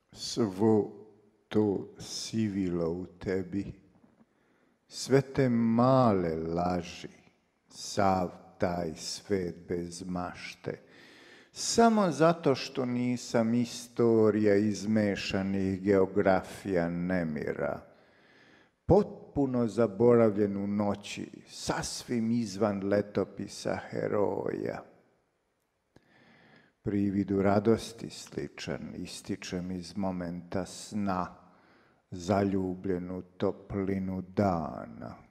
Svo to sivilo u tebi, sve te male laži, sav taj svet bez mašte, samo zato što nisam istorija izmešanih geografija nemira, potpuno zaboravljen u noći, sasvim izvan letopisa heroja. Prividu radosti sličan, ističem iz momenta sna, zaljubljen u toplinu dana.